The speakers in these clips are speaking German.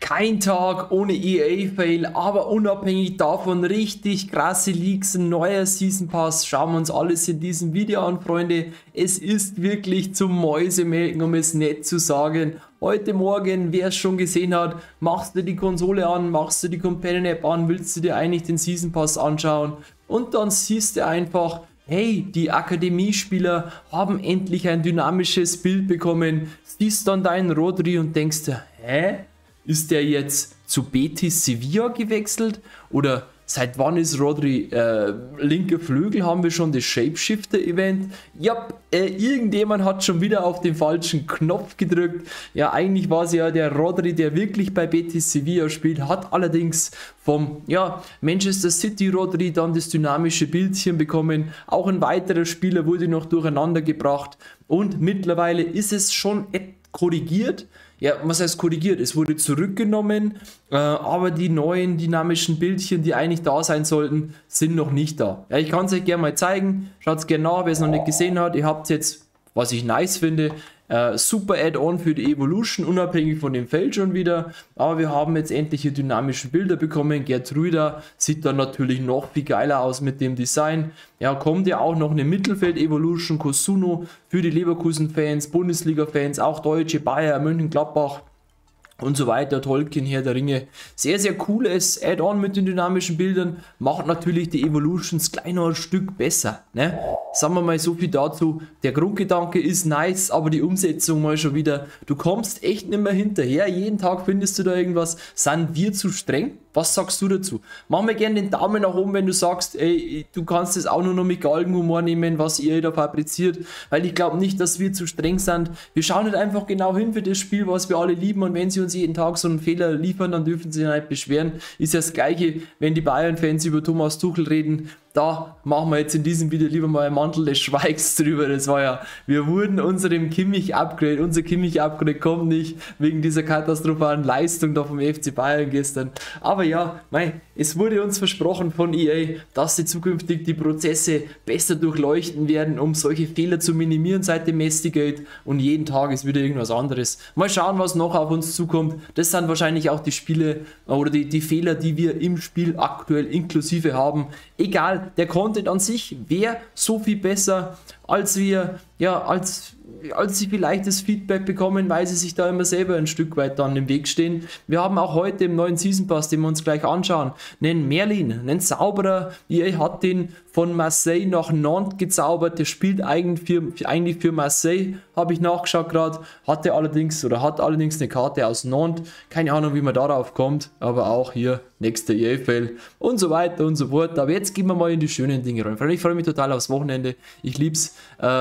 Kein Tag ohne EA-Fail, aber unabhängig davon richtig krasse Leaks, ein neuer Season Pass. Schauen wir uns alles in diesem Video an, Freunde. Es ist wirklich zum Mäusemelken, um es nett zu sagen. Heute Morgen, wer es schon gesehen hat, machst du die Konsole an, machst du die Companion App an, willst du dir eigentlich den Season Pass anschauen und dann siehst du einfach, hey, die Akademiespieler haben endlich ein dynamisches Bild bekommen, siehst dann deinen Rodri und denkst dir, hä? Ist der jetzt zu Betis Sevilla gewechselt? Oder seit wann ist Rodri linker Flügel? Haben wir schon das Shapeshifter-Event? Ja, irgendjemand hat schon wieder auf den falschen Knopf gedrückt. Ja, eigentlich war es ja der Rodri, der wirklich bei Betis Sevilla spielt, hat allerdings vom Manchester City Rodri dann das dynamische Bildchen bekommen. Auch ein weiterer Spieler wurde noch durcheinander gebracht und mittlerweile ist es schon korrigiert. Ja, was heißt korrigiert? Es wurde zurückgenommen, aber die neuen dynamischen Bildchen, die eigentlich da sein sollten, sind noch nicht da. Ja, ich kann es euch gerne mal zeigen. Schaut es gerne nach, wer es noch nicht gesehen hat. Ihr habt jetzt, was ich nice finde, super Add-on für die Evolution, unabhängig von dem Feld schon wieder. Aber wir haben jetzt endlich hier dynamische Bilder bekommen. Gertruida sieht dann natürlich noch viel geiler aus mit dem Design. Ja, kommt ja auch noch eine Mittelfeld-Evolution, Kosuno für die Leverkusen-Fans, Bundesliga-Fans, auch Deutsche, Bayer, Mönchengladbach und so weiter, Tolkien, Herr der Ringe. Sehr, sehr cooles Add-on mit den dynamischen Bildern. Macht natürlich die Evolutions kleiner Stück besser, ne? Sagen wir mal so viel dazu. Der Grundgedanke ist nice, aber die Umsetzung mal schon wieder. Du kommst echt nicht mehr hinterher. Jeden Tag findest du da irgendwas. Sind wir zu streng? Was sagst du dazu? Mach mir gerne den Daumen nach oben, wenn du sagst, ey, du kannst es auch nur noch mit Galgenhumor nehmen, was ihr da fabriziert, weil ich glaube nicht, dass wir zu streng sind. Wir schauen nicht einfach genau hin für das Spiel, was wir alle lieben, und wenn sie uns jeden Tag so einen Fehler liefern, dann dürfen sie sich nicht beschweren. Ist ja das Gleiche, wenn die Bayern-Fans über Thomas Tuchel reden. Da machen wir jetzt in diesem Video lieber mal einen Mantel des Schweigs drüber. Das war ja, wir wurden unserem Kimmich-Upgrade, unser Kimmich-Upgrade kommt nicht wegen dieser katastrophalen Leistung da vom FC Bayern gestern. Aber ja, es wurde uns versprochen von EA, dass sie zukünftig die Prozesse besser durchleuchten werden, um solche Fehler zu minimieren seit dem Messi-Gate, und jeden Tag ist wieder irgendwas anderes. Mal schauen, was noch auf uns zukommt. Das sind wahrscheinlich auch die Spiele oder die Fehler, die wir im Spiel aktuell inklusive haben. Egal, der Content an sich wäre so viel besser, als wir, als sie vielleicht das Feedback bekommen, weil sie sich da immer selber ein Stück weit dann im Weg stehen. Wir haben auch heute im neuen Season Pass, den wir uns gleich anschauen, einen Merlin, einen Zauberer. EA hat den von Marseille nach Nantes gezaubert. Der spielt eigentlich für Marseille, habe ich nachgeschaut gerade. Hat allerdings eine Karte aus Nantes. Keine Ahnung, wie man darauf kommt, aber auch hier nächster EA-Fail und so weiter und so fort. Aber jetzt gehen wir mal in die schönen Dinge rein. Ich freue mich total aufs Wochenende. Ich liebe es,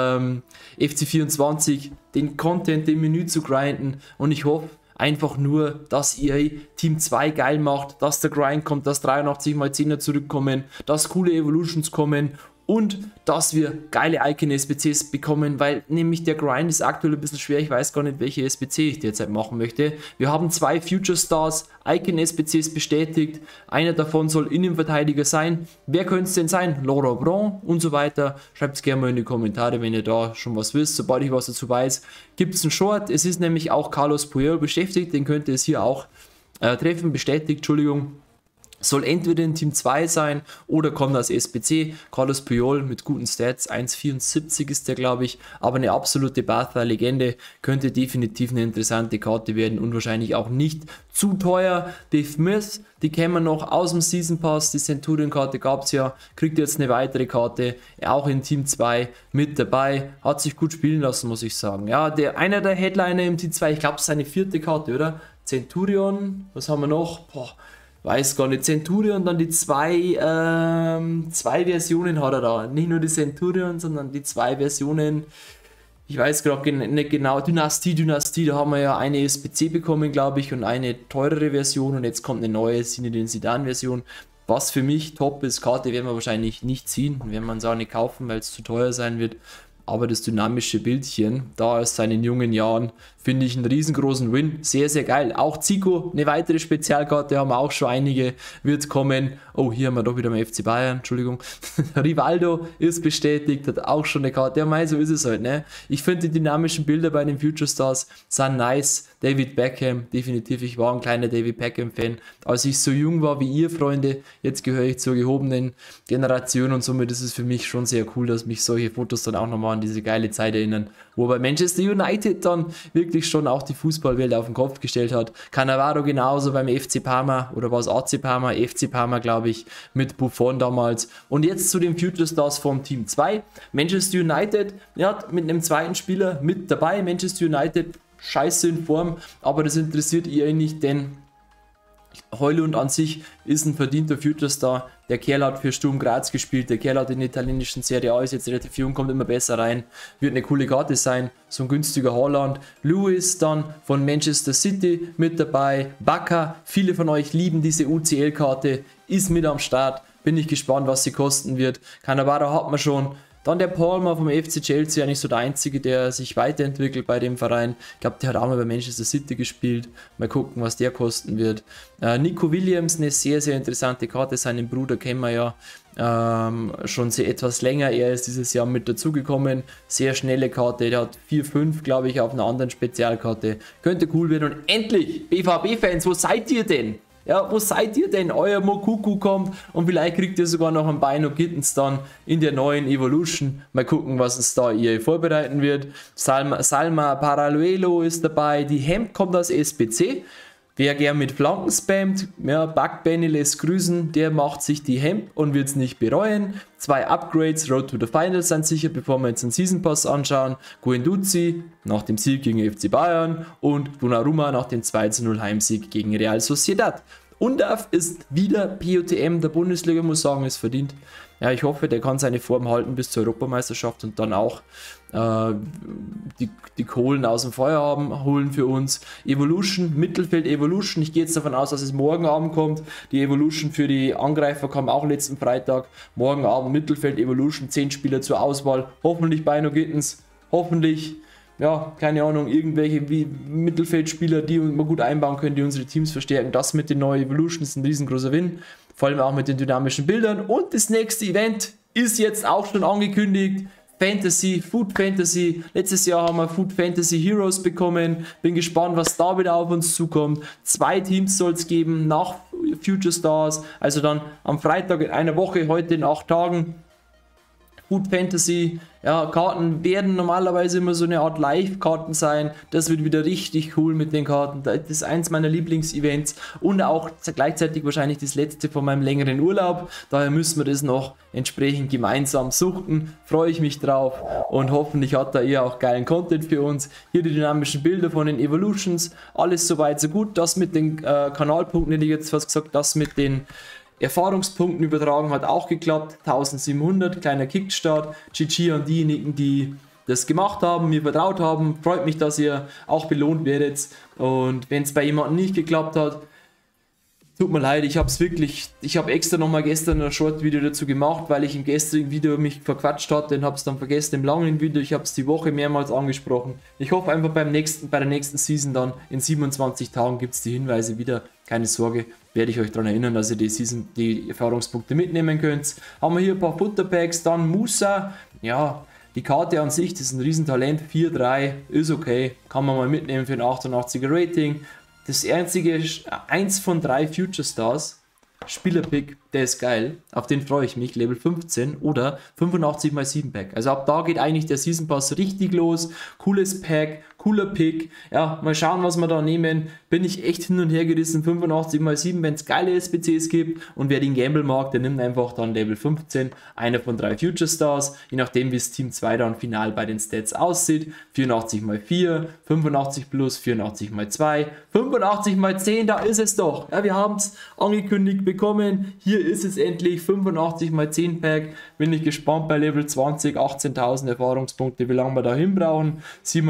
FC24, den Content, den Menü zu grinden, und ich hoffe einfach nur, dass EA Team 2 geil macht, dass der Grind kommt, dass 83x10er zurückkommen, dass coole Evolutions kommen und dass wir geile Icon-SBCs bekommen, weil nämlich der Grind ist aktuell ein bisschen schwer. Ich weiß gar nicht, welche SBC ich derzeit machen möchte. Wir haben 2 Future Stars Icon-SBCs bestätigt. Einer davon soll Innenverteidiger sein. Wer könnte es denn sein? Laurent Blanc und so weiter. Schreibt es gerne mal in die Kommentare, wenn ihr da schon was wisst. Sobald ich was dazu weiß, gibt es einen Short. Es ist nämlich auch Carlos Puyol beschäftigt. Den könnte es hier auch treffen. Bestätigt, Entschuldigung. Soll entweder in Team 2 sein oder kommt als SBC. Carlos Puyol mit guten Stats, 1,74 ist der, glaube ich, aber eine absolute Barca-Legende, könnte definitiv eine interessante Karte werden und wahrscheinlich auch nicht zu teuer. Die Smith, die kennen wir noch aus dem Season Pass, die Centurion-Karte gab es ja, kriegt jetzt eine weitere Karte, auch in Team 2 mit dabei, hat sich gut spielen lassen, muss ich sagen. Ja, einer der Headliner im Team 2, ich glaube, es ist seine 4. Karte, oder? Centurion, was haben wir noch? Weiß gar nicht, Centurion, dann die zwei Versionen hat er da. Nicht nur die Centurion, sondern die 2 Versionen. Ich weiß gerade nicht genau. Dynastie, da haben wir ja eine SBC bekommen, glaube ich, und eine teurere Version. Und jetzt kommt eine neue Zinedine Zidane-Version. Was für mich top ist. Karte werden wir wahrscheinlich nicht ziehen. Werden wir uns auch nicht kaufen, weil es zu teuer sein wird. Aber das dynamische Bildchen, da aus seinen jungen Jahren, finde ich einen riesengroßen Win. Sehr, sehr geil. Auch Zico, eine weitere Spezialkarte, haben auch schon einige, wird kommen. Oh, hier haben wir doch wieder mal FC Bayern, Entschuldigung. Rivaldo ist bestätigt, hat auch schon eine Karte. Ja, mei, so ist es halt, ne? Ich finde die dynamischen Bilder bei den Future Stars sind nice. David Beckham, definitiv, ich war ein kleiner David Beckham-Fan. Als ich so jung war wie ihr, Freunde, jetzt gehöre ich zur gehobenen Generation und somit ist es für mich schon sehr cool, dass mich solche Fotos dann auch nochmal an diese geile Zeit erinnern, wo bei Manchester United dann wirklich schon auch die Fußballwelt auf den Kopf gestellt hat. Cannavaro genauso beim FC Parma, oder war es AC Parma? FC Parma, glaube ich, mit Buffon damals. Und jetzt zu den Future Stars vom Team 2. Manchester United, ja, mit einem zweiten Spieler mit dabei. Manchester United scheiße in Form, aber das interessiert ihr nicht, denn Højlund an sich ist ein verdienter Future Star. Der Kerl hat für Sturm Graz gespielt, der Kerl hat in der italienischen Serie A, ist jetzt relativ jung, kommt immer besser rein, wird eine coole Karte sein, so ein günstiger Haaland. Lewis dann von Manchester City mit dabei, Bacca, viele von euch lieben diese UCL-Karte, ist mit am Start, bin ich gespannt, was sie kosten wird. Cannavaro hat man schon. Dann der Palmer vom FC Chelsea, eigentlich so der Einzige, der sich weiterentwickelt bei dem Verein. Ich glaube, der hat auch mal bei Manchester City gespielt. Mal gucken, was der kosten wird. Nico Williams, eine sehr, sehr interessante Karte. Seinen Bruder kennen wir ja schon etwas länger. Er ist dieses Jahr mit dazugekommen. Sehr schnelle Karte. Der hat 4-5, glaube ich, auf einer anderen Spezialkarte. Könnte cool werden. Und endlich, BVB-Fans, wo seid ihr denn? Ja, wo seid ihr denn? Euer Mokuku kommt und vielleicht kriegt ihr sogar noch ein Bino Gittens dann in der neuen Evolution. Mal gucken, was uns da EA vorbereiten wird. Salma Paraluelo ist dabei. Die Hemd kommt aus SBC. Wer gern mit Flanken spammt, ja, Bug Benny lässt grüßen, der macht sich die Hemd und wird es nicht bereuen. 2 Upgrades, Road to the Finals sind sicher, bevor wir jetzt den Season Pass anschauen. Guendouzi nach dem Sieg gegen FC Bayern und Donnarumma nach dem 2:0 Heimsieg gegen Real Sociedad. Undav ist wieder POTM der Bundesliga, muss sagen, ist verdient. Ja, ich hoffe, der kann seine Form halten bis zur Europameisterschaft und dann auch die Kohlen aus dem Feuer holen für uns. Evolution, Mittelfeld Evolution. Ich gehe jetzt davon aus, dass es morgen Abend kommt. Die Evolution für die Angreifer kam auch letzten Freitag. Morgen Abend Mittelfeld Evolution, 10 Spieler zur Auswahl. Hoffentlich Bino Gittens, hoffentlich, ja, keine Ahnung, irgendwelche wie Mittelfeldspieler, die man gut einbauen können, die unsere Teams verstärken. Das mit den neuen Evolution ist ein riesengroßer Win. Vor allem auch mit den dynamischen Bildern. Und das nächste Event ist jetzt auch schon angekündigt. Fantasy, Food Fantasy. Letztes Jahr haben wir Food Fantasy Heroes bekommen. Bin gespannt, was da wieder auf uns zukommt. 2 Teams soll es geben nach Future Stars. Also dann am Freitag in einer Woche, heute in 8 Tagen. Food Fantasy, ja, Karten werden normalerweise immer so eine Art Live-Karten sein. Das wird wieder richtig cool mit den Karten. Das ist eins meiner Lieblingsevents und auch gleichzeitig wahrscheinlich das letzte von meinem längeren Urlaub. Daher müssen wir das noch entsprechend gemeinsam suchten. Freue ich mich drauf und hoffentlich hat da ihr auch geilen Content für uns. Hier die dynamischen Bilder von den Evolutions. Alles soweit so gut. Das mit den Kanalpunkten, hätte ich jetzt fast gesagt, das mit den Erfahrungspunkten übertragen hat auch geklappt. 1700, kleiner Kickstart. GG an diejenigen, die das gemacht haben, mir vertraut haben. Freut mich, dass ihr auch belohnt werdet. Und wenn es bei jemandem nicht geklappt hat, tut mir leid, ich habe extra nochmal gestern ein Short-Video dazu gemacht, weil ich im gestrigen Video mich verquatscht hatte und habe es dann vergessen im langen Video. Ich habe es die Woche mehrmals angesprochen. Ich hoffe einfach bei der nächsten Season dann in 27 Tagen gibt es die Hinweise wieder. Keine Sorge, werde ich euch daran erinnern, dass ihr die Erfahrungspunkte mitnehmen könnt. Haben wir hier ein paar Futterpacks, dann Musa, ja, die Karte an sich, das ist ein Riesentalent, 4-3, ist okay, kann man mal mitnehmen für ein 88er Rating. Das einzige, 1 von 3 Future Stars, Spielerpick, der ist geil, auf den freue ich mich, Level 15 oder 85x7 Pack. Also ab da geht eigentlich der Season Pass richtig los, cooles Pack, cooler Pick, ja, mal schauen, was wir da nehmen, bin ich echt hin und her gerissen, 85x7, wenn es geile SBCs gibt und wer den Gamble mag, der nimmt einfach dann Level 15, einer von 3 Future Stars, je nachdem wie es Team 2 dann final bei den Stats aussieht, 84x4, 85 plus, 84x2, 85x10, da ist es doch, ja, wir haben es angekündigt bekommen, hier ist es endlich, 85x10 Pack, bin ich gespannt bei Level 20, 18.000 Erfahrungspunkte, wie lange wir da hin brauchen,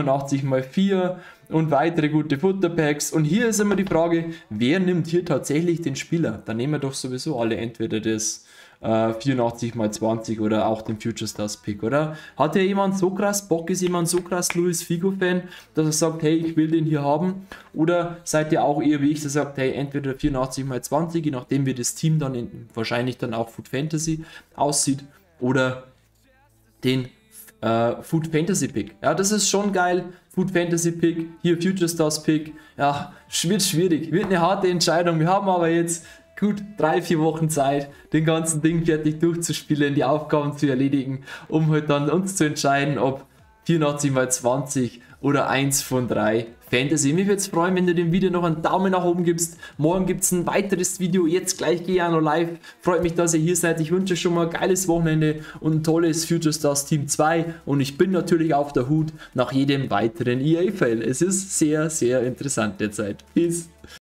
87x4 und weitere gute Futterpacks. Und hier ist immer die Frage, wer nimmt hier tatsächlich den Spieler? Da nehmen wir doch sowieso alle entweder das 84x20 oder auch den Future Stars Pick, oder? Hat ja jemand so krass Bock, ist jemand so krass Luis Figo Fan, dass er sagt, hey, ich will den hier haben? Oder seid ihr auch eher wie ich, der sagt, hey, entweder 84x20, je nachdem wie das Team dann wahrscheinlich dann auch Food Fantasy aussieht, oder den Food Fantasy Pick. Ja, das ist schon geil. Food Fantasy Pick, hier Future Stars Pick. Ja, wird schwierig, wird eine harte Entscheidung. Wir haben aber jetzt gut 3-4 Wochen Zeit, den ganzen Ding fertig durchzuspielen, die Aufgaben zu erledigen, um halt dann uns zu entscheiden, ob 84x20 oder 1 von 3 Fantasy. Mich würde es freuen, wenn du dem Video noch einen Daumen nach oben gibst. Morgen gibt es ein weiteres Video. Jetzt gleich gehe ich auch noch live. Freut mich, dass ihr hier seid. Ich wünsche euch schon mal ein geiles Wochenende und ein tolles Future Stars Team 2. Und ich bin natürlich auf der Hut nach jedem weiteren EA-Fail. Es ist sehr, sehr interessant derzeit. Peace.